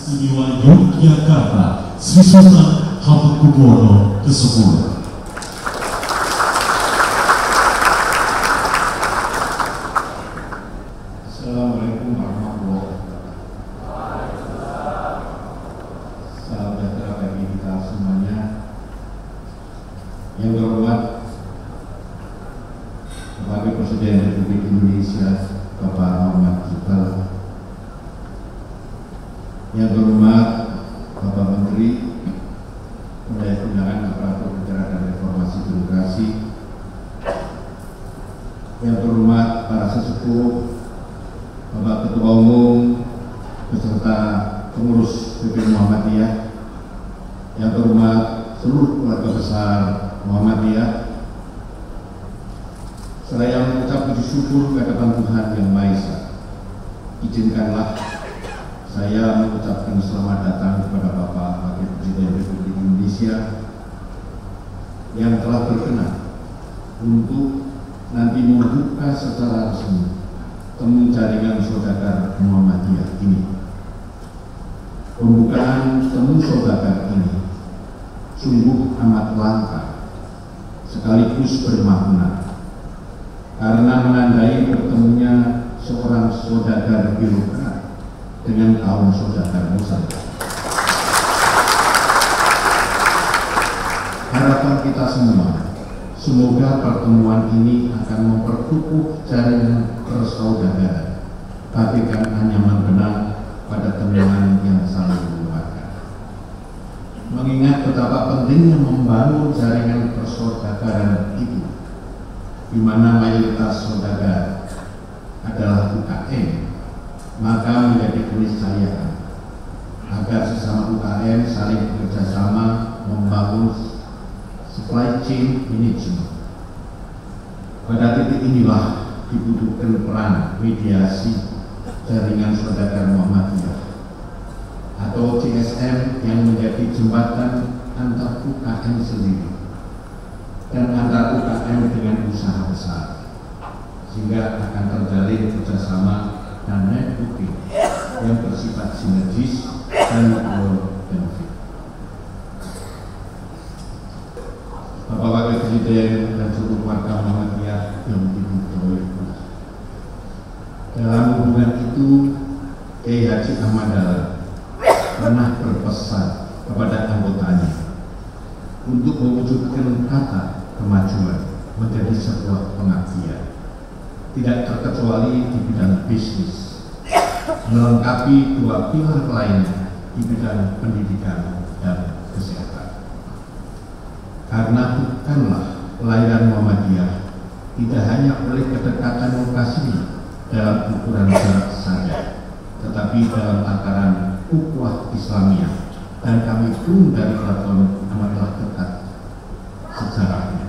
Istimewa Yogyakarta, Sri Sultan Hamengkubuwono ke-10. Assalamualaikum warahmatullahi wabarakatuh. Salam sejahtera bagi kita semuanya. Yang terhormat Wakil Presiden Republik Indonesia Bapak Muhammad Iqbal, yang terhormat Bapak Menteri Pendaya-gunaan Aparatur Negara dan Reformasi Birokrasi, yang terhormat para sesepuh, Bapak Ketua Umum beserta pengurus PP Muhammadiyah, yang terhormat seluruh keluarga besar Muhammadiyah, seraya mengucap puji syukur kehadirat Tuhan Yang Maha Esa. Izinkanlah saya mengucapkan selamat datang kepada Bapak Wakil Presiden Republik Indonesia yang telah berkenan untuk nanti membuka secara resmi temu jaringan saudagar Muhammadiyah ini. Pembukaan temu saudagar ini sungguh amat langka sekaligus bermakna, karena menandai bertemunya seorang saudagar birokrat dengan kaum saudagar Nusantara. Harapan kita semua, semoga pertemuan ini akan memperkukuh jaringan persaudagaran, bagaikan anyaman benang pada temuan yang saling menguatkan. Mengingat betapa pentingnya membangun jaringan persaudagaran itu, di mana mayoritas saudagar adalah UKM, maka menjadi keniscayaan agar sesama UKM saling bekerjasama membangun supply chain management. Pada titik inilah dibutuhkan peran mediasi jaringan saudagar Muhammadiyah atau CSM yang menjadi jembatan antar UKM sendiri dan antar UKM dengan usaha besar, sehingga akan terjalin kerjasama dan networking yang bersifat sinergis dan mutual benefit. Bapak Wakil Presiden dan seluruh warga Muhammadiyah yang dimuliakan, dalam hubungan itu Kiai Haji Ahmad Dahlan pernah berpesan kepada anggotanya untuk mewujudkan kata kemajuan menjadi sebuah pengabdian, tidak terkecuali di bidang bisnis, melengkapi dua pilar lainnya di bidang pendidikan dan kesehatan. Karena bukanlah pelayanan Muhammadiyah tidak hanya oleh kedekatan lokasinya dalam ukuran jarak saja, tetapi dalam tataran ukhuwah Islamiyah, dan kami pun dari keraton amatlah dekat sejarahnya.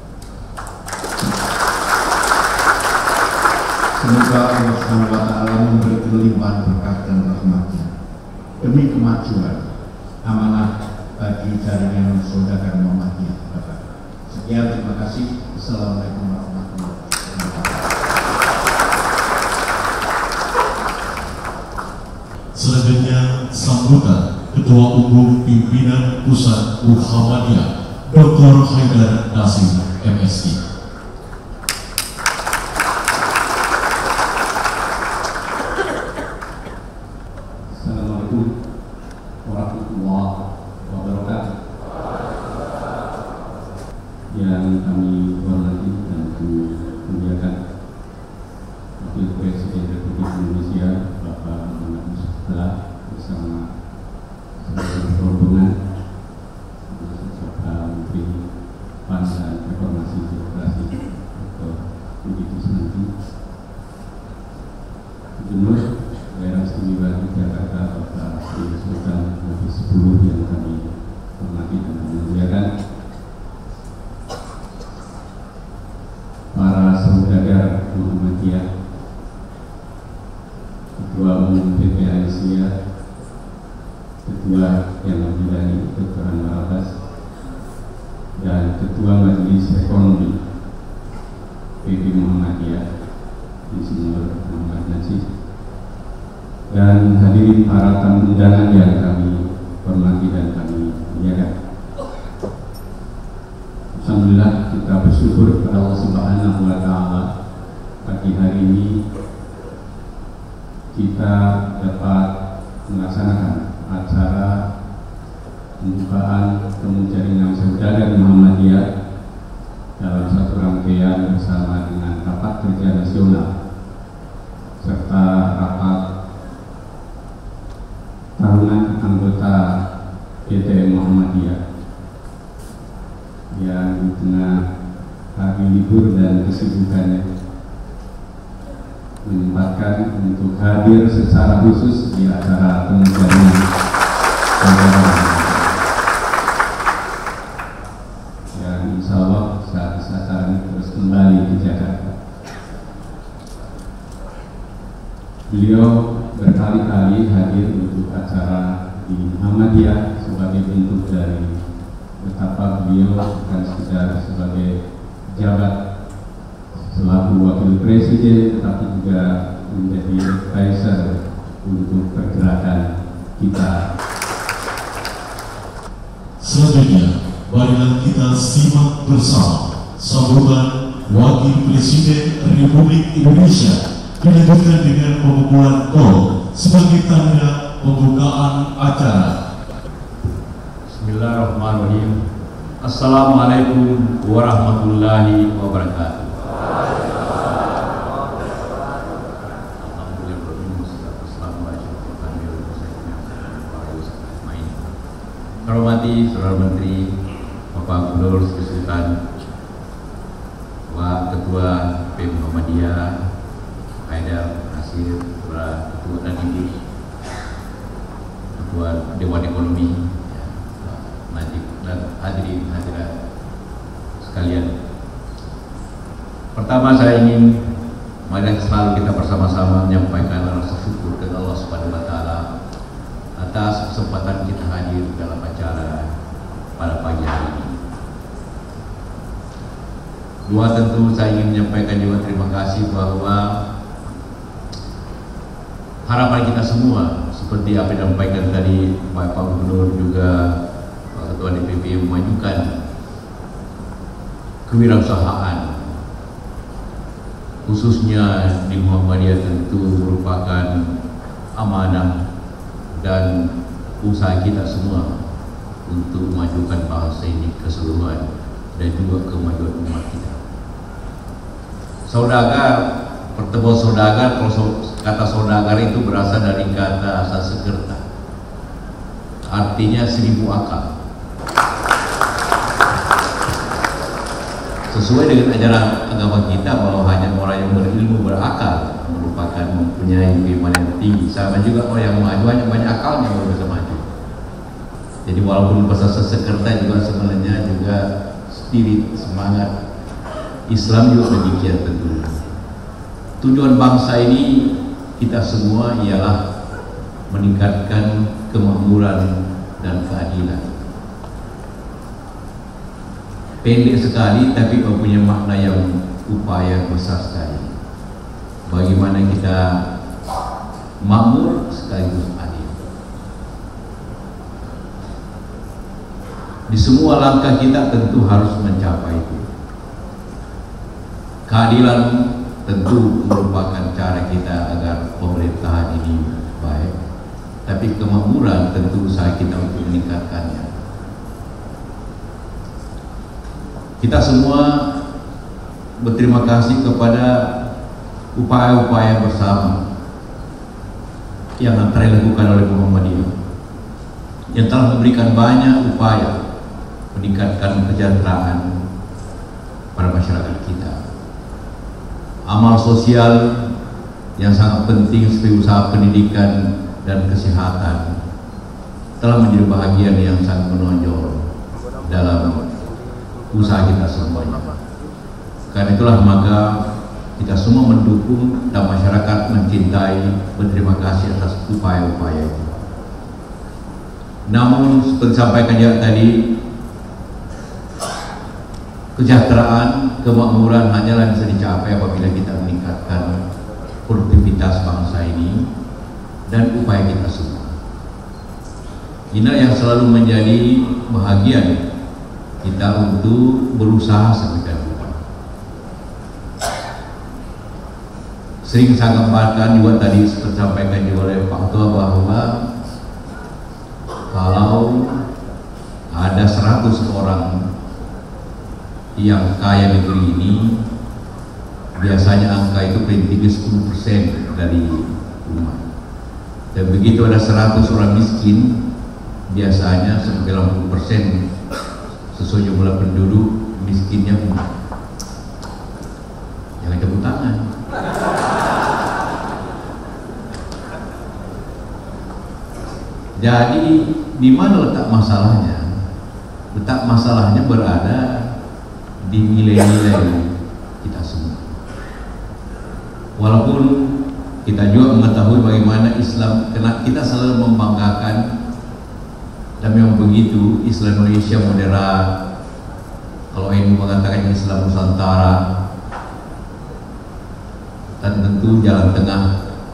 Semoga Allah SWT memberi kelimpahan berkah dan rahmatnya demi kemajuan amanah bagi jaringan saudagar Muhammadiyah. Sekian, terima kasih. Assalamualaikum warahmatullahi wabarakatuh. Selanjutnya sambutan Ketua Umum Pimpinan Pusat Muhammadiyah Dr. Haidar Nasir MSI. Yang kami hormati dan kami muliakan Wakil Presiden Republik Indonesia Bapak Muhammad Iqbal bersama seluruh rombongan, Bapak Menteri PAN dan Reformasi Birokrasi Dr. Budi Krisnandi, Gubernur Daerah Istimewa Yogyakarta Bapak Sri Sultan Hamengkubuwono ke-10 yang kami hormati dan kami muliakan, para saudagar Muhammadiyah, Ketua Umum PP Aisyah, Ketua yang membidangi Dr. Anwar Abbas, dan Ketua Majelis Ekonomi PP Muhammadiyah Insinyur Muhammad Najib, dan dan hadirin para tamu undangan yang kami hormati dan kami muliakan. Alhamdulillah, kita bersyukur kepada Allah Subhanahu wa Ta'ala, pagi hari ini kita dapat melaksanakan acara pembukaan temu jaringan saudagar Muhammadiyah dalam satu rangkaian bersama dengan rapat kerja nasional serta rapat tahunan anggota PTM Muhammadiyah yang di tengah hari libur dan kesibukannya menyempatkan untuk hadir secara khusus di acara temu jaringan yang insya Allah saat acara ini terus kembali ke Jakarta. Beliau berkali-kali hadir untuk acara di Muhammadiyah sebagai bentuk dari betapa beliau bukan sekedar sebagai jabat selaku wakil presiden, tetapi juga menjadi advisor untuk pergerakan kita. Selanjutnya, marilah kita simak bersama sambutan Wakil Presiden Republik Indonesia dilanjutkan dengan pemukulan gong sebagai tanda pembukaan acara. Bismillahirrahmanirrahim. Assalamualaikum warahmatullahi wabarakatuh. Hormati Saudara Menteri, Bapak Gubernur Sri Sultan, Pak Ketua PM Muhammadiyah, Haidar Nasir, Saudara Ketua Nadiri, Ketua Dewan Ekonomi, Najib, dan hadirin hadirat sekalian. Pertama, saya ingin mari selalu kita bersama-sama menyampaikan rasa syukur kepada Allah Subhanahu wa Ta'ala atas kesempatan kita hadir dalam acara pada pagi hari ini. Dua, tentu saya ingin menyampaikan juga terima kasih bahwa harapan kita semua seperti apa yang disampaikan tadi Pak Gubernur juga Pak Ketua DPP memajukan kewirausahaan khususnya di Muhammadiyah tentu merupakan amanah dan usaha kita semua untuk memajukan bangsa ini keseluruhan dan juga kemajuan umat kita. Saudagar, pertemuan saudagar, kalau kata saudagar itu berasal dari kata Sanskerta, artinya 1000 akal. Sesuai dengan ajaran agama kita bahwa hanya orang yang berilmu berakal merupakan mempunyai keimanan yang tinggi. Sama juga orang yang maju hanya banyak akalnya baru bisa maju. Jadi walaupun bahasa Sanskerta juga sebenarnya juga spirit, semangat Islam juga demikian tentunya. Tujuan bangsa ini kita semua ialah meningkatkan kemakmuran dan keadilan. Pendek sekali tapi mempunyai makna yang upaya besar sekali. Bagaimana kita makmur sekaligus adil. Di semua langkah kita tentu harus mencapai itu. Keadilan tentu merupakan cara kita agar pemerintahan ini baik. Tapi kemakmuran tentu usaha kita untuk meningkatkannya. Kita semua berterima kasih kepada upaya-upaya bersama yang telah dilakukan oleh Muhammadiyah yang telah memberikan banyak upaya meningkatkan kesejahteraan pada masyarakat kita. Amal sosial yang sangat penting seperti usaha pendidikan dan kesehatan telah menjadi bahagian yang sangat menonjol dalam usaha kita semuanya. Karena itulah maka kita semua mendukung dan masyarakat mencintai, berterima kasih atas upaya-upaya itu. Namun seperti sampaikan juga tadi, kesejahteraan, kemakmuran hanyalah bisa dicapai apabila kita meningkatkan produktivitas bangsa ini dan upaya kita semua. Inilah yang selalu menjadi bahagian kita untuk berusaha sedemikian rupa. Sering saya gambarkan juga tadi seperti disampaikan juga oleh Pak Ketua bahwa kalau ada 100 orang yang kaya negeri ini, biasanya angka itu paling tinggi 10% dari umat. Dan begitu ada 100 orang miskin, biasanya sekitar 80% sesuai jumlah penduduk miskinnya umat. Jangan tepuk tangan. Jadi di mana letak masalahnya? Letak masalahnya berada di nilai-nilai kita semua. Walaupun kita juga mengetahui bagaimana Islam, karena kita selalu membanggakan, dan memang begitu, Islam Indonesia moderat. Kalau ini mengatakan Islam Nusantara, dan tentu jalan tengah.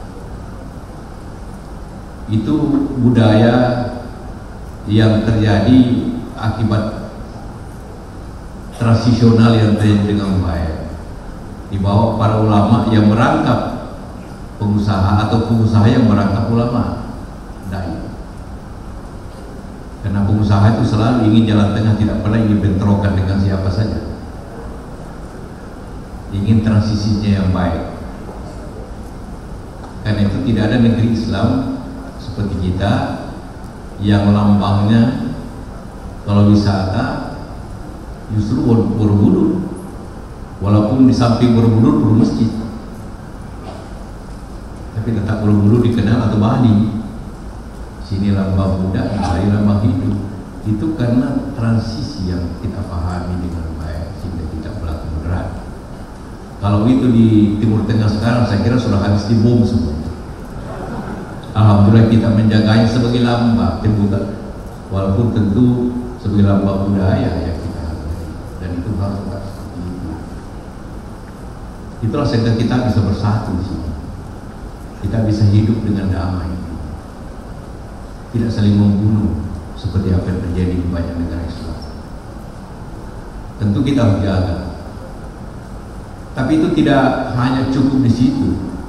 Itu budaya yang terjadi akibat transisional yang terjadi dengan baik di bawah para ulama yang merangkap pengusaha atau pengusaha yang merangkap ulama dai. Karena pengusaha itu selalu ingin jalan tengah, tidak pernah ingin bentrokan dengan siapa saja, ingin transisinya yang baik. Karena itu tidak ada negeri Islam seperti kita yang lambangnya kalau wisata justru Borobudur, walaupun di samping Borobudur perlu masjid, tapi tetap Borobudur dikenal atau Bali. Sini lambang Buddha, di Bali lambang hidup. Itu karena transisi yang kita pahami dengan baik sehingga tidak berlaku moderat. Kalau itu di Timur Tengah sekarang, saya kira sudah habis dibom semua. Alhamdulillah kita menjaganya sebagai lambang, walaupun tentu sebagai lambang budaya yang kita hargai, dan itu harus seperti itu. Itulah sehingga kita bisa bersatu di sini. Kita bisa hidup dengan damai, tidak saling membunuh seperti apa yang terjadi di banyak negara Islam. Tentu kita harus jaga. Tapi itu tidak hanya cukup di situ.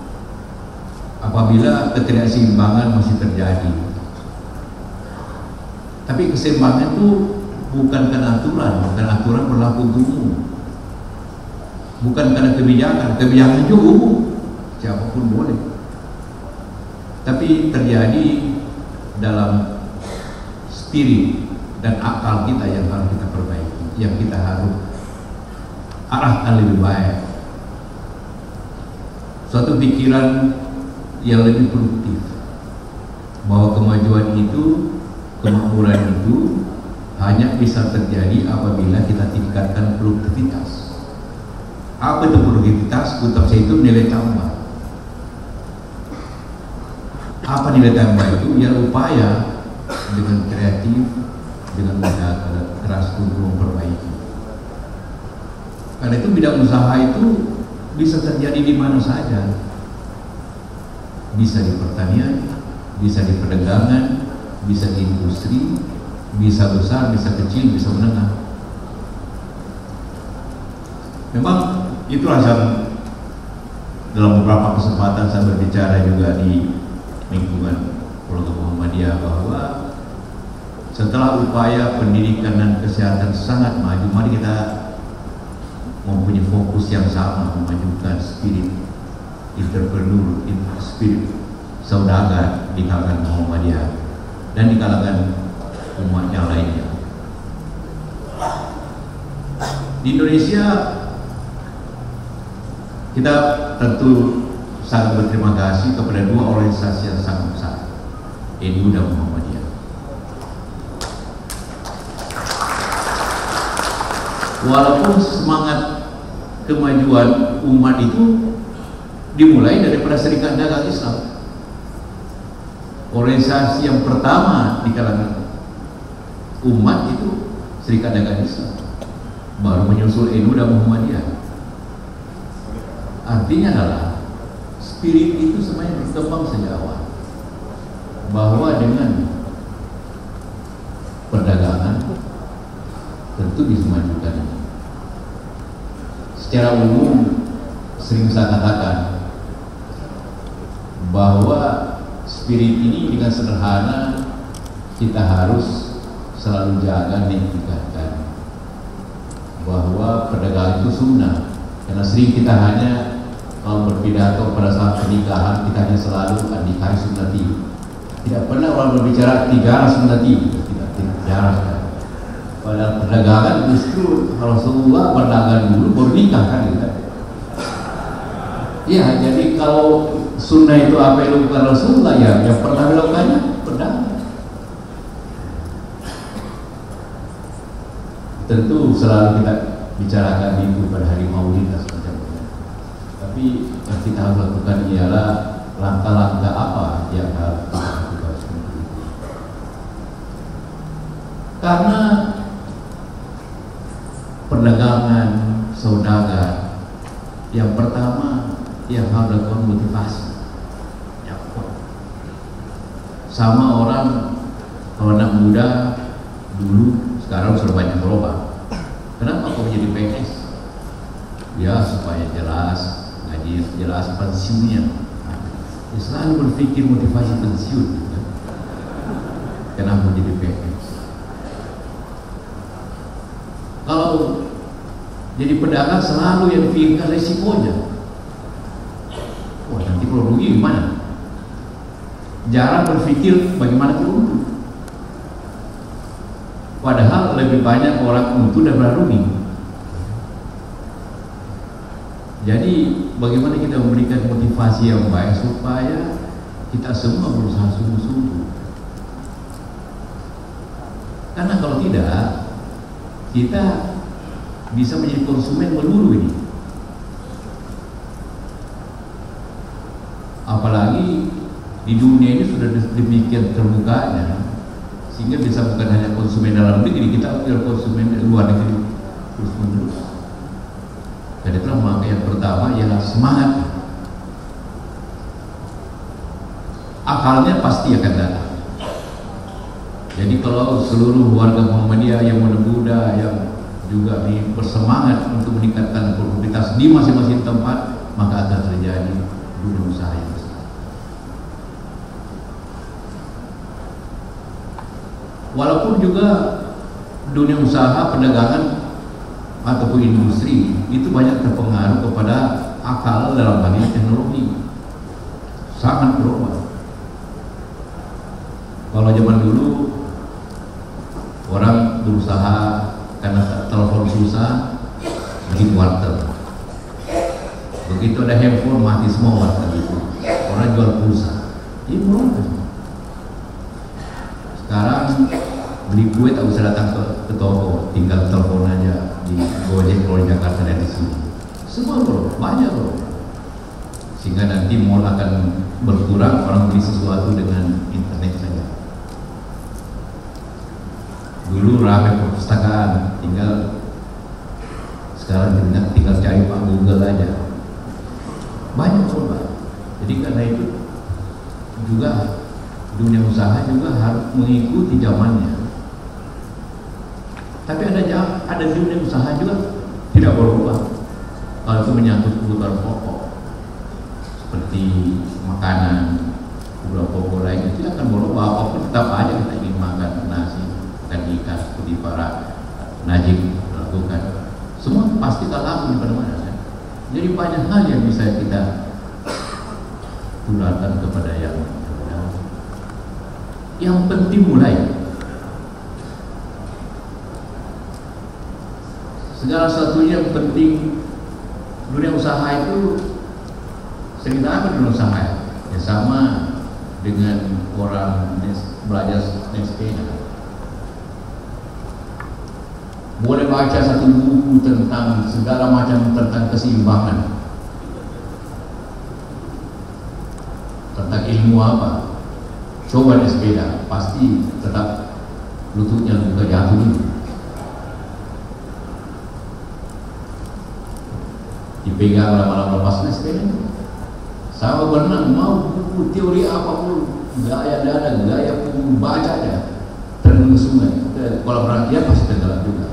Apabila ketidakseimbangan masih terjadi, tapi keseimbangan itu bukan karena aturan, karena aturan berlaku umum, bukan karena kebijakan juga umum, siapapun boleh. Tapi terjadi dalam spirit dan akal kita yang harus kita perbaiki, yang kita harus arahkan lebih baik. Suatu pikiran yang lebih produktif, bahwa kemajuan itu, kemakmuran itu hanya bisa terjadi apabila kita tingkatkan produktivitas. Apa itu produktivitas? Kutip saya itu nilai tambah. Apa nilai tambah itu? Ya upaya dengan kreatif, dengan usaha keras untuk memperbaiki. Karena itu bidang usaha itu bisa terjadi di mana saja. Bisa di pertanian, bisa di perdagangan, bisa di industri, bisa besar, bisa kecil, bisa menengah. Memang itulah yang dalam beberapa kesempatan saya berbicara juga di lingkungan keluarga Muhammadiyah, bahwa setelah upaya pendidikan dan kesehatan sangat maju, mari kita mempunyai fokus yang sama memajukan spirit entrepreneur, spirit saudagar di kalangan Muhammadiyah dan di kalangan umat yang lainnya. Di Indonesia kita tentu sangat berterima kasih kepada dua organisasi yang sangat besar, NU dan Muhammadiyah. Walaupun semangat kemajuan umat itu dimulai daripada Serikat Dagang Islam, organisasi yang pertama di kalangan umat itu Serikat Dagang Islam, baru menyusul NU dan Muhammadiyah. Artinya adalah spirit itu semuanya berkembang sejak awal. bahwa dengan perdagangan tentu dimajukan. Secara umum sering saya katakan bahwa spirit ini dengan sederhana kita harus selalu jaga dan tingkatkan, bahwa perdagangan itu sunnah. Karena sering kita hanya kalau berpidato pada saat pernikahan kita hanya selalu nikahi sunnati. Tidak pernah orang berbicara tijarah sunnati, tidak tijarah. Padahal perdagangan justru Rasulullah berdagang dulu baru nikah kan gitu. Ya, jadi kalau sunnah itu apa yang dilakukan Rasulullah, ya yang pernah dilakukannya perdagangan. Tentu selalu kita bicarakan itu pada hari Maulid dan semacamnya. Tapi yang kita harus lakukan ialah langkah-langkah apa yang harus kita lakukan. Karena perdagangan saudagar yang pertama yang harus dilakukan motivasi yang kuat. Sama orang kalau anak muda dulu sekarang sudah banyak berubah. Kenapa kau menjadi PNS? Ya supaya jelas gaji, jelas pensiunnya. Ya, selalu berpikir motivasi pensiun. Kan? Kenapa menjadi PNS? Kalau jadi pedagang selalu yang dipikirkan resikonya. Wah, nanti kalau rugi gimana? Jarang berpikir bagaimana untung. Padahal lebih banyak orang untung daripada rugi. Jadi bagaimana kita memberikan motivasi yang baik supaya kita semua berusaha sungguh-sungguh. Karena kalau tidak, kita bisa menjadi konsumen melulu ini. Apalagi di dunia ini sudah demikian terbukanya, sehingga bisa bukan hanya konsumen dalam negeri, kita juga konsumen luar negeri terus menerus. Dan itulah maka yang pertama ialah semangat. Akalnya pasti akan datang. Jadi kalau seluruh warga Muhammadiyah yang muda-muda yang juga bersemangat untuk meningkatkan produktivitas di masing-masing tempat, maka akan terjadi dunia usaha yang besar. Walaupun juga dunia usaha, perdagangan ataupun industri itu banyak terpengaruh kepada akal dalam hal ini teknologi, sangat berubah. Kalau zaman dulu orang berusaha karena telepon susah, bikin warteg. Begitu ada handphone mati semua warteg itu. Orang jual pulsa, ini berubah. Sekarang beli kue tak usah datang ke toko, tinggal telepon aja di Gojek kalau di Jakarta dan di sini. Semua bro, banyak bro. Sehingga nanti mall akan berkurang, orang beli sesuatu dengan internet saja. Dulu ramai perpustakaan, sekarang tinggal cari Pak Google aja. Banyak bro. Jadi karena itu juga dunia usaha juga harus mengikuti zamannya. Tapi ada dunia usaha juga tidak berubah. Kalau itu menyangkut kebutuhan pokok seperti makanan, kebutuhan pokok lain itu akan berubah. Apapun tetap aja kita ingin makan nasi dan ikan seperti para najib lakukan. Semua pasti tak laku di mana-mana. Kan? Jadi banyak hal yang bisa kita tularkan kepada yang penting mulai. Segala sesuatunya yang penting. Dunia usaha itu cerita apa dunia usaha? Ya sama dengan orang belajar naik sepeda. Boleh baca satu buku tentang segala macam tentang keseimbangan, tentang ilmu apa. Coba naik sepeda, pasti tetap lututnya juga jatuh dulu. Dipegang lama-lama lepas naik sepeda. sama berenang, mau buku teori apapun, gaya dada, gaya bacanya, terjun sungai. Kalau rakyat pasti tenggelam juga.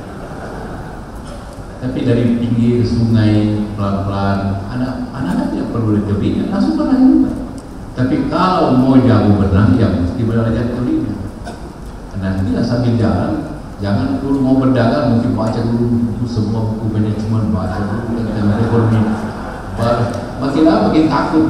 Tapi dari pinggir sungai pelan-pelan, anak-anak tidak perlu teorinya, langsung berenang juga. Tapi kalau mau jago berenang, ya mesti belajar teorinya. Nanti sambil jalan, jangan dulu mau berdagang, mungkin baca dulu semua buku manajemen, baca dulu tentang ekonomi. Makin lama makin takut.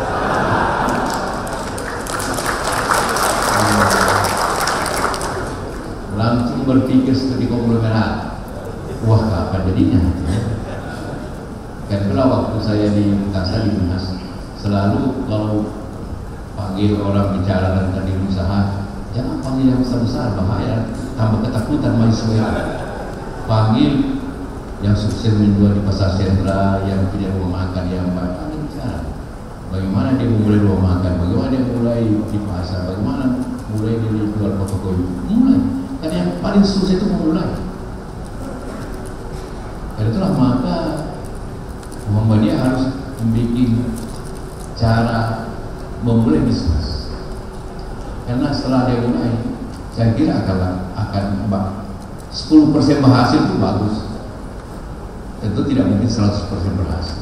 Langsung berpikir seperti konglomerat. Wah, kapan jadinya? Karena waktu saya di Makassar di Dinas, selalu kalau panggil orang bicara tentang usaha, jangan panggil yang besar-besar, bahaya, tambah ketakutan mahasiswa. Panggil yang sukses menjual di pasar sentral, yang punya rumah makan yang baik. Panggil bicara. Bagaimana dia memulai rumah makan, bagaimana dia mulai di pasar, bagaimana mulai dia jual fotokopi. Mulai. Karena yang paling sukses itu memulai. Dan itulah maka Muhammadiyah harus membuat cara memulai bisnis. Karena setelah dia mulai, saya kira akan 10% berhasil itu bagus. Tentu tidak mungkin 100% berhasil.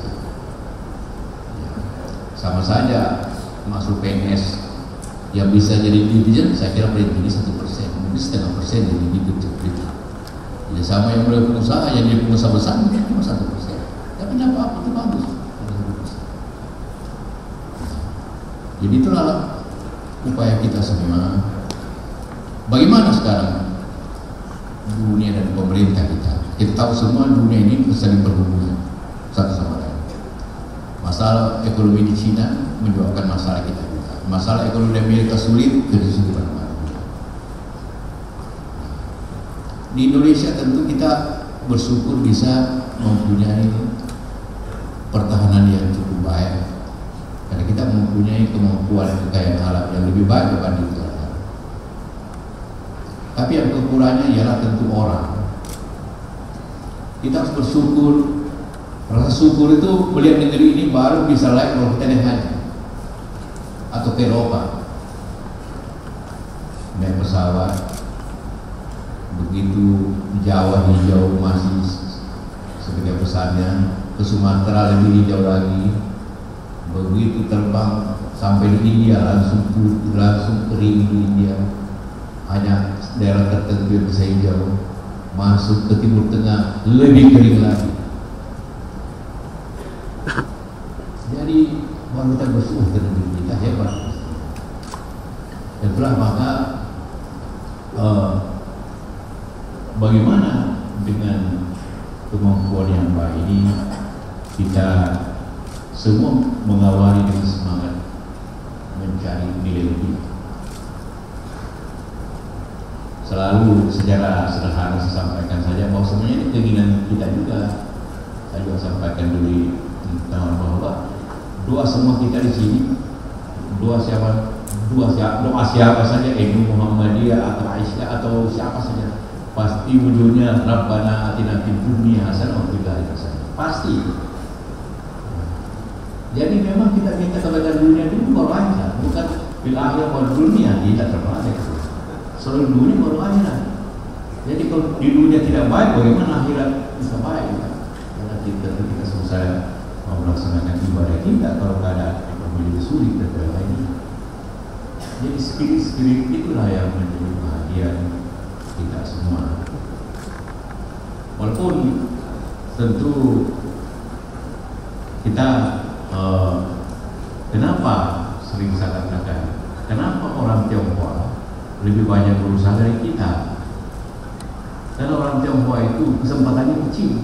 Sama saja masuk PNS yang bisa jadi dirijen, saya kira paling tinggi 1%, mungkin 0,5% jadi dirijen. Jadi sama yang mulai pengusaha, yang jadi pengusaha besar mungkin cuma 1%. Tapi tidak apa-apa, itu bagus. Jadi itulah upaya kita semua. Bagaimana sekarang dunia dan pemerintah kita? Kita tahu semua dunia ini saling berhubungan satu sama lain. Masalah ekonomi di Cina menyebabkan masalah kita juga. Masalah ekonomi di Amerika sulit, krisis di mana-mana. Di Indonesia tentu kita bersyukur bisa mempunyai pertahanan yang cukup baik. Karena kita mempunyai kemampuan kekayaan alam yang lebih baik dibanding negara. Tapi yang kekurangannya ialah tentu orang. Kita harus bersyukur. Rasa syukur itu melihat negeri ini baru bisa layak kalau kita naik haji atau ke Eropa, naik pesawat. Begitu Jawa hijau masih seperti pesannya, ke Sumatera lebih hijau lagi. Begitu terbang sampai di India langsung kering di India, hanya daerah tertentu yang bisa hijau. Masuk ke Timur Tengah lebih kering lagi. Jadi baru kita bersyukur dengan kita hebat. Dan itulah maka bagaimana dengan kemampuan yang baik ini kita semua mengawali dengan semangat mencari nilai lebih. Selalu secara sederhana saya sampaikan saja bahwa sebenarnya ini keinginan kita juga. Saya juga sampaikan dulu di tahun bahwa doa semua kita di sini, doa siapa saja, NU Muhammadiyah atau Aisyah atau siapa saja, pasti wujudnya Rabbana atina fid dunya hasanah wa fil akhirati hasanah. Pasti. Jadi memang kita minta kepada dunia dulu baru akhirat, bukan fil akhirati wa dunya tidak terbalik. Selalu dunia baru akhirat. Jadi kalau di dunia tidak baik, bagaimana akhirat bisa baik? Karena kita selesai mau melaksanakan ibadah kita kalau keadaan menjadi sulit dan lain-lain. Jadi spirit itulah yang menjadi bahagian kita semua. Walaupun tentu kita kenapa sering saya katakan, kenapa orang Tionghoa lebih banyak berusaha dari kita? Karena orang Tionghoa itu kesempatannya kecil.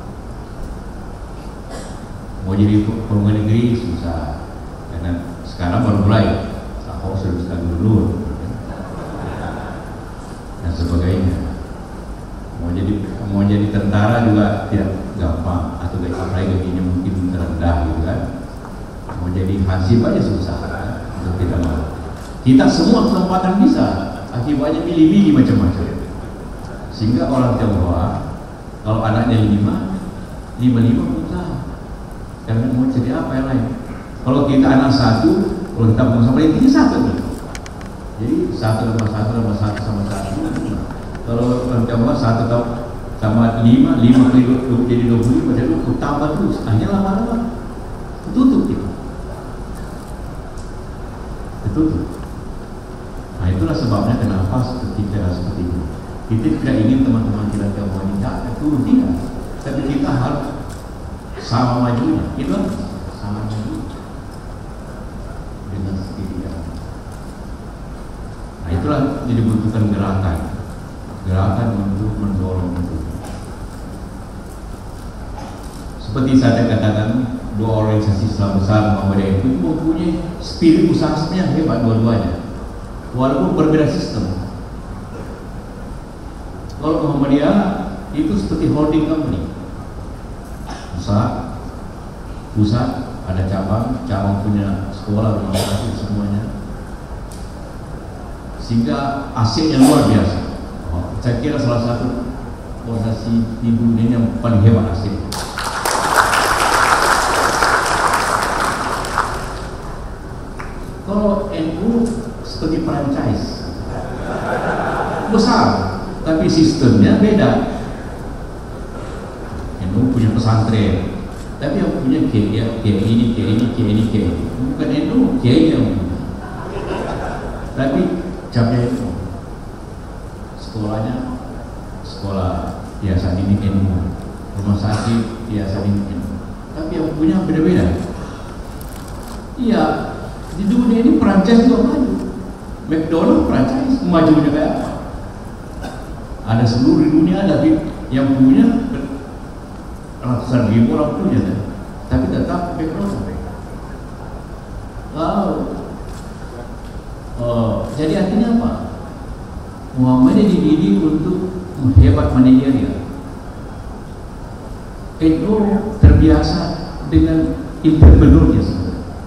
Mau jadi pegawai negeri susah, karena sekarang baru mulai. Ahok sudah dulu dan sebagainya. Mau jadi tentara juga tidak gampang, atau apalagi gajinya mungkin terendah gitu kan. Mau jadi hansip aja susah kan? Untuk tidak mau. Kita semua kesempatan bisa, akibatnya pilih-pilih macam-macam. Sehingga orang Tionghoa kalau anaknya 5 usaha. Karena mau jadi apa yang lain? Kalau kita anak satu, kalau kita buang sampah intinya satu nih. Jadi 1 tambah 1 tambah 1 sama 1. Kalau tambah 1 tambah 5 kali 20 jadi 25, jadi tambah terus. Hanya lama-lama tutup kita. Tutup. Nah itulah sebabnya kenapa kita seperti ini. Kita tidak ingin teman-teman kita wanita turun, tidak. Tapi kita harus sama majunya. Itu sama maju dengan sendirian. Nah itulah jadi dibutuhkan gerakan untuk mendorong itu. Seperti saya katakan, dua organisasi Islam besar Muhammadiyah itu mempunyai spirit usaha yang hebat dua-duanya, walaupun berbeda sistem. Kalau Muhammadiyah itu seperti holding company, pusat ada cabang punya sekolah, rumah sakit semuanya, sehingga asetnya luar biasa. Saya kira salah satu organisasi di dunia yang paling hebat asetnya. Kalau NU seperti franchise besar, tapi sistemnya beda. NU punya pesantren, tapi yang punya kiai ini. Bukan NU, kiai yang punya. Tapi capnya itu sekolahnya sekolah yayasan ini NU, rumah sakit yayasan ini NU. Tapi yang punya beda-beda. Iya. Di dunia ini franchise juga maju. McDonald franchise majunya kayak apa? Ada seluruh dunia, ada yang punya ratusan ribu orang punya, tapi tetap McDonald. Jadi artinya apa? Muhammadiyah dididik untuk hebat manajerial. NU terbiasa dengan entrepreneurnya sebenarnya.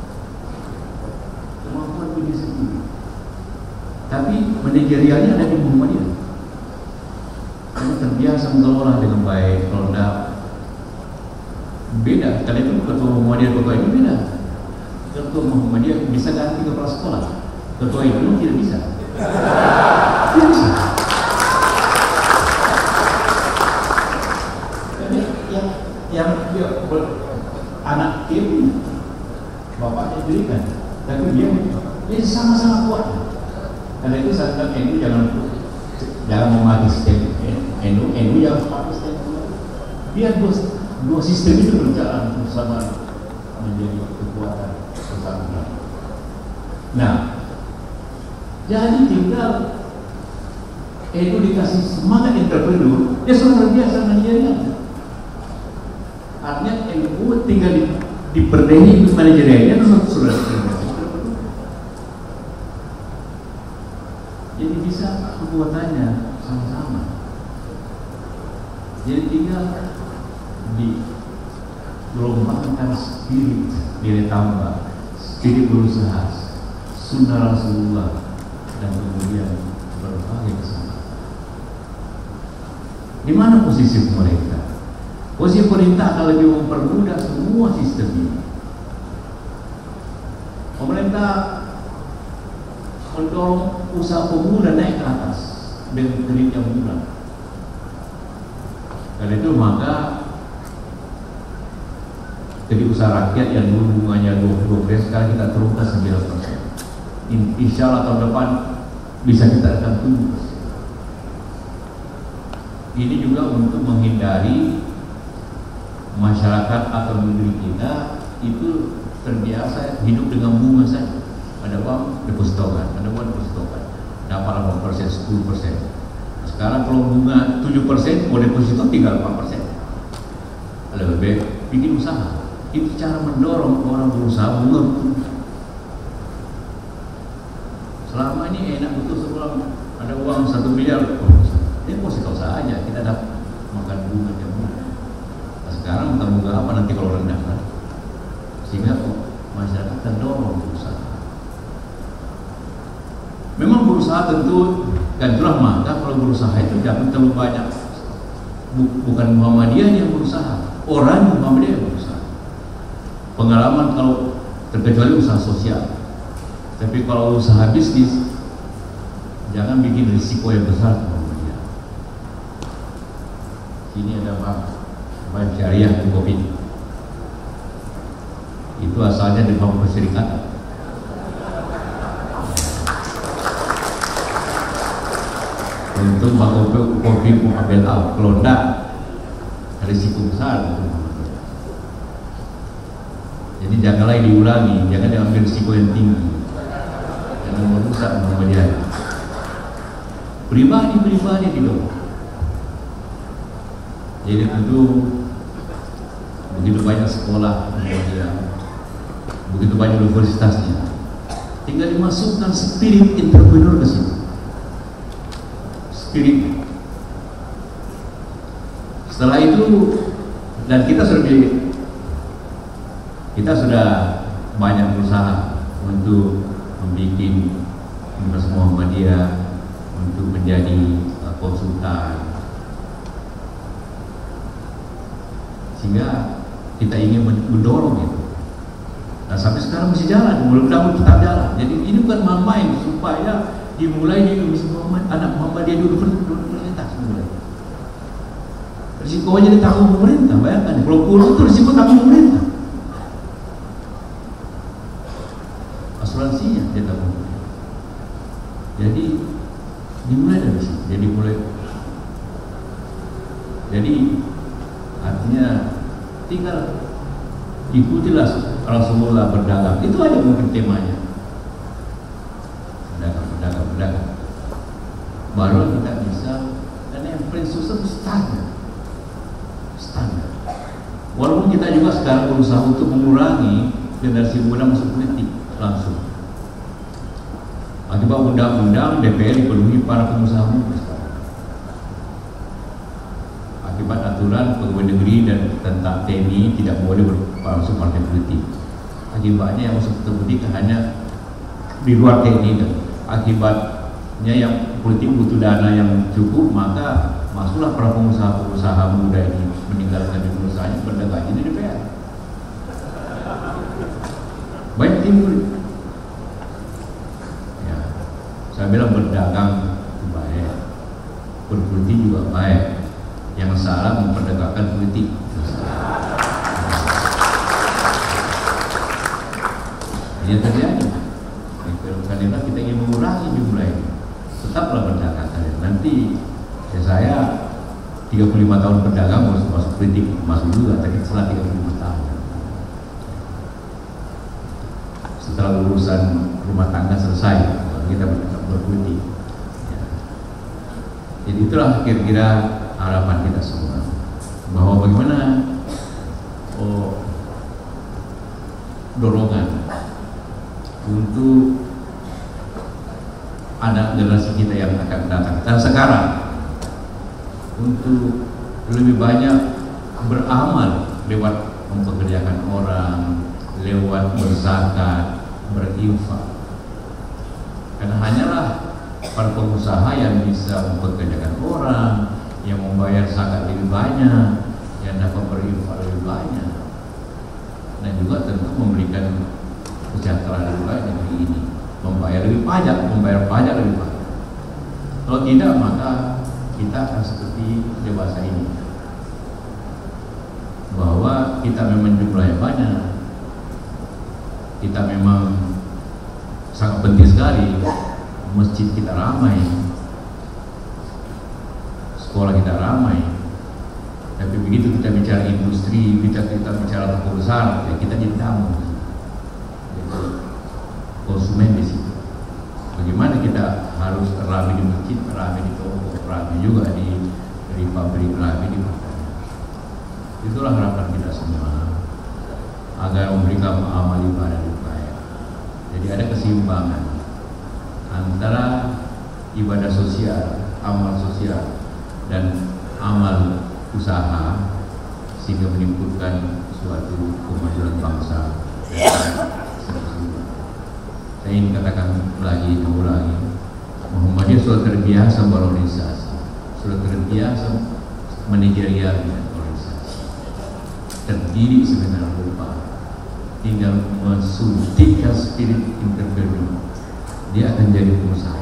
Tapi manajerialnya ada di Muhammadiyah. Karena terbiasa mengelola dengan baik, kalau tidak beda. Karena itu ketua Muhammadiyah, ketua ini beda. Ketua Muhammadiyah bisa ganti kepala sekolah, ketua itu tidak bisa. Tidak bisa. Jadi yang anak tim bapaknya diberikan, tapi dia sama-sama kuat. Karena itu saya bilang NU jangan memati sistem NU yang pakai sistem. Biar dua sistem itu berjalan bersama menjadi kekuatan bersama. Nah, jadi tinggal NU dikasih semangat entrepreneur, dia sudah biasa manajerial. Artinya NU tinggal diperdayakan manajerialnya sudah terbiasa. Jadi bisa kekuatannya sama-sama. Jadi tinggal digelombangkan spirit nilai tambah, spirit berusaha, sunnah Rasulullah, dan kemudian berbagai kesalahan. Di mana posisi pemerintah? Posisi pemerintah akan lebih mempermudah semua sistem ini. Pemerintah mendorong usaha pemuda naik ke atas dengan kredit yang murah. Karena itu maka jadi usaha rakyat yang dulu bunganya 20%, sekarang kita turun ke 9%. Insya Allah tahun depan bisa kita akan 7%. Ini juga untuk menghindari masyarakat atau negeri kita itu terbiasa hidup dengan bunga saja. Ada uang depositokan, dapat 8%, 10%. Sekarang kalau bunga 7%, mau deposito tinggal 4%. Lebih baik bikin usaha. Itu cara mendorong orang berusaha bunga. Selama ini enak betul sebelum ada uang 1 miliar, deposito saja kita dapat makan bunga yang murah. Nah, sekarang minta bunga apa nanti kalau rendah kan? Sehingga masyarakat terdorong berusaha. Memang berusaha tentu dan itulah maka kalau berusaha itu jangan terlalu banyak. Bukan Muhammadiyah yang berusaha, orang Muhammadiyah yang berusaha. Pengalaman kalau terkecuali usaha sosial. Tapi kalau usaha bisnis, jangan bikin risiko yang besar sama dia. Ini ada bank syariah di Covid. Itu asalnya dari bank perserikatan. Untuk bank Covid mau ambil out, kalau enggak risiko besar. Jadi janganlah diulangi, jangan diambil risiko yang tinggi, jangan merusak Muhammadiyah. Pribadi tidak. Jadi tentu begitu banyak sekolah Muhammadiyah, begitu banyak universitasnya, tinggal dimasukkan spirit entrepreneur ke situ. Spirit. Setelah itu, dan kita sudah banyak berusaha untuk membuat Universitas Muhammadiyah untuk menjadi konsultan, sehingga kita ingin mendorong itu. Nah sampai sekarang masih jalan, mudah-mudahan tetap jalan. Jadi ini bukan main supaya dimulai di anak Muhammadiyah di universitas mulai. Risikonya ditanggung pemerintah, bayangkan. Kalau pulau itu risiko tanggung pemerintah. Asuransinya dia tanggung. Jadi dimulai dari situ. Jadi artinya tinggal ikutilah Rasulullah berdagang. Itu aja mungkin temanya. Berdagang. Baru kita bisa, dan yang paling susah itu standar. Walaupun kita juga sekarang berusaha untuk mengurangi generasi muda masuk politik langsung. Akibat undang-undang DPR dipenuhi para pengusaha muda sekarang. Akibat aturan pegawai negeri dan tentang TNI tidak boleh masuk partai politik. Akibatnya yang masuk politik hanya di luar TNI. Akibatnya yang politik butuh dana yang cukup, maka masuklah para pengusaha muda ini meninggalkan usahanya berdagang di DPR. Baik timbul. Ya, saya bilang berdagang itu baik, berpolitik juga baik. Yang salah memperdagangkan politik. Ini terjadi. Karena kita ingin mengurangi jumlah ini, tetaplah berdagang. Nanti saya 35 tahun berdagang masuk politik, masuk juga, tapi setelah 35 tahun. Setelah urusan rumah tangga selesai, kita berpolitik. Ya. Jadi itulah kira-kira harapan kita semua, bahwa bagaimana dorongan untuk anak generasi kita yang akan datang dan sekarang untuk lebih banyak beramal lewat mempekerjakan orang, lewat berzakat, berinfak. Karena hanyalah para pengusaha yang bisa mempekerjakan orang, yang membayar zakat lebih banyak, yang dapat berinfak lebih banyak, dan juga tentu memberikan kesejahteraan lebih banyak negeri ini, membayar pajak lebih banyak. Kalau tidak, maka kita akan seperti dewasa ini, bahwa kita memang jumlahnya banyak, kita memang sangat penting sekali, masjid kita ramai, sekolah kita ramai, tapi begitu kita bicara industri, kita bicara toko besar, ya kita jadi tamu, jadi konsumen di situ. Bagaimana kita harus ramai di masjid, ramai di toko, ramai juga di pabrik, ramai di pertanian. Itulah harapan kita semua, agar memberikan amal ibadah yang baik. Jadi ada keseimbangan antara ibadah sosial, amal sosial, dan amal usaha, sehingga menimbulkan suatu kemajuan bangsa. Saya ingin katakan lagi, mengulangi, Muhammadiyah sudah terbiasa berorganisasi, sudah terbiasa manajerial organisasi, terdiri sebenarnya rupa, tinggal mensuntikkan spirit entrepreneur, dia akan jadi pengusaha.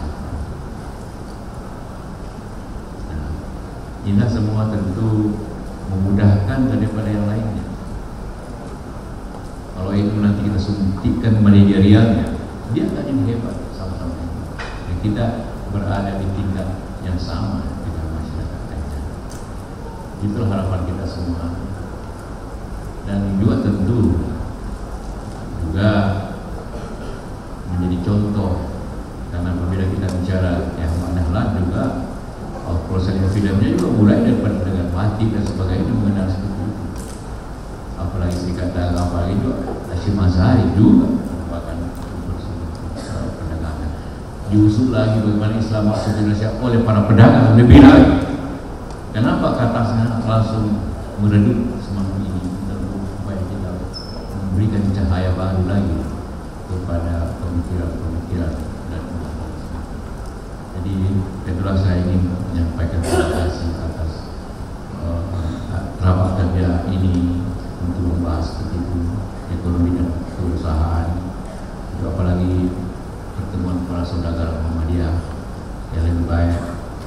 Nah, inilah semua tentu memudahkan daripada yang lainnya. Kalau itu nanti kita suntikkan manajerialnya, dia akan jadi hebat sama-sama. Dan kita berada di tingkat yang sama dengan masyarakat kita. Itulah harapan kita semua. Dan juga tentu juga menjadi contoh, karena apabila kita bicara yang Dahlan juga proses filmnya juga mulai daripada dengan batik dan sebagainya mengenal seperti itu. Apalagi Serikat Dagang apalagi juga Hashim Azhari juga merupakan perdagangan. Diusut lagi bagaimana Islam masuk ke Indonesia oleh para pedagang lebih lagi. Kenapa katanya langsung meredup semangat ini supaya kita memberikan cahaya baru lagi kepada pemikiran-pemikiran dan umat. Jadi itulah saya ingin menyampaikan terima kasih atas rapat kerja ini untuk membahas seperti itu ekonomi dan perusahaan, itu apalagi pertemuan para saudagar Muhammadiyah yang lebih baik.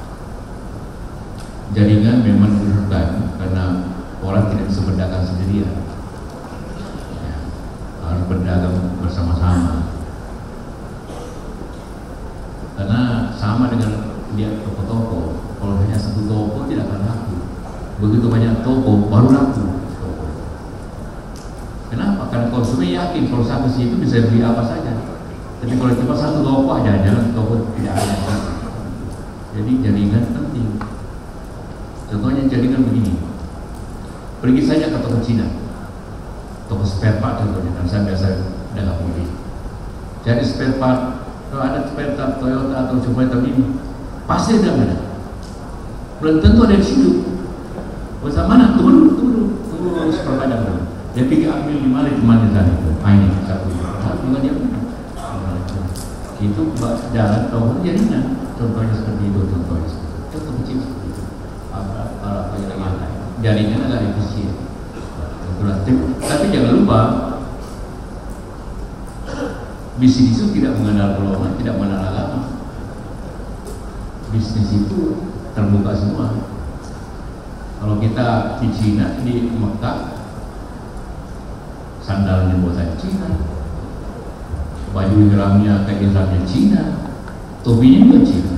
Jaringan memang diperlukan karena orang tidak bisa berdagang sendirian, ya, harus berdagang bersama-sama. Karena sama dengan lihat toko-toko, kalau hanya satu toko tidak akan laku. Begitu banyak toko baru laku. Kenapa? Karena konsumen yakin kalau satu situ bisa beli apa saja. Tapi kalau cuma satu toko aja, jalan toko tidak ada. Jadi jaringan penting. Contohnya jaringan begini. Pergi saja ke toko Cina, toko spare part contohnya, kan saya biasa dagang mobil. Jadi spare part, kalau ada spare part Toyota atau Toyota ini, pasti ada mana? Belum tentu ada di situ. Masa mana? Tunggu seperpanjang dulu. Dia pergi ambil di mana di sana itu. Ini satu nggak dia. Itu jalan toko jaringan. Contohnya seperti itu, contohnya kecil seperti itu. Apa jaringan agak efisien. Tapi jangan lupa bisnis itu tidak mengenal golongan, tidak mengenal agama. Bisnis itu terbuka semua. Kalau kita di Cina, di Mekah, sandalnya buatan Cina, baju ihramnya kayak ihramnya Cina, topinya juga Cina.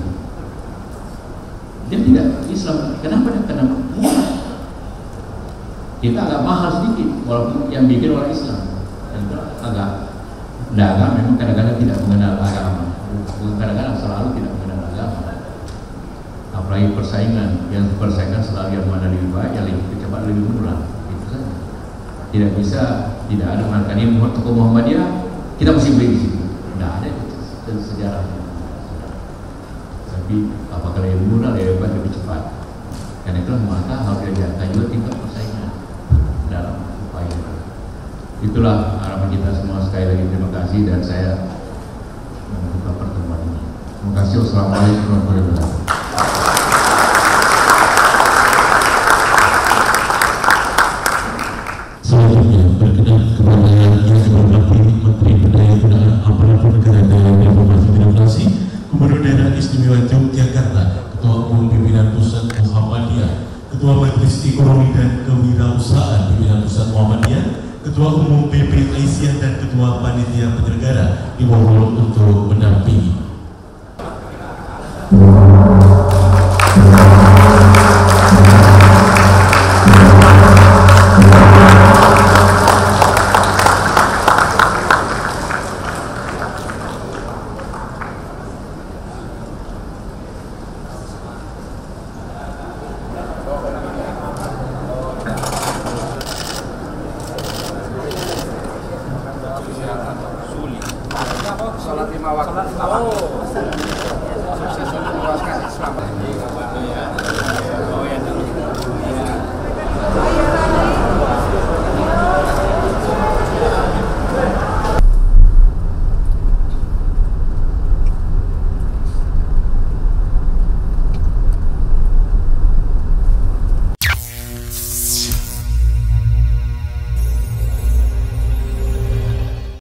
Dia tidak Islam. Kenapa? Karena murah. Kita agak mahal sedikit, walaupun yang bikin orang Islam. Dan agak dagang memang kadang-kadang tidak mengenal agama. Kadang-kadang selalu tidak mengenal agama. Apalagi persaingan, yang persaingan selalu yang mana lebih baik, yang lebih cepat, lebih murah. Itu saja. Tidak bisa, tidak ada mengatakan ini toko Muhammadiyah, kita mesti beli di situ. Tidak ada itu sejarahnya. Tapi apakah lebih murah, lebih baik, lebih cepat? Karena itulah maka harus dijaga juga tingkat persaingan dalam upaya itu. Itulah harapan kita semua. Sekali lagi terima kasih dan saya membuka pertemuan ini. Terima kasih. Wassalamualaikum warahmatullahi wabarakatuh. Selanjutnya berkenan kepada yang dihormati Menteri Pendaya Gunaan Aparatur Negara dan Reformasi Birokrasi, Gubernur Daerah Istimewa Yogyakarta, Ketua Umum Pimpinan Pusat Muhammadiyah, Ketua Majelis Ekonomi dan Kewirausahaan Pimpinan Pusat Muhammadiyah, Ketua Umum PP Aisyah dan Ketua Panitia Penyelenggara dimohon untuk mendampingi. Sholat 5 waktu. Sukses untuk meluaskan Islam.